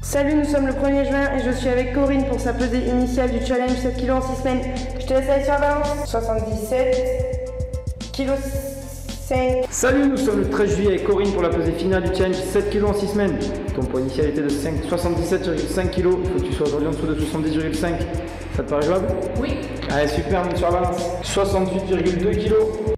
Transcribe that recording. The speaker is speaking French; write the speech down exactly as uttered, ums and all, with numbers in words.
Salut, nous sommes le premier juin et je suis avec Corinne pour sa pesée initiale du challenge sept kilos en six semaines. Je te laisse aller sur la balance. soixante-dix-sept kilos cinq. Salut, nous sommes le treize juillet avec Corinne pour la pesée finale du challenge sept kilos en six semaines. Ton poids initial était de soixante-dix-sept virgule cinq kilos. Il faut que tu sois aujourd'hui en dessous de soixante-dix virgule cinq. Ça te paraît jouable? Oui. Allez, super, monte sur la balance. soixante-huit virgule deux kilos.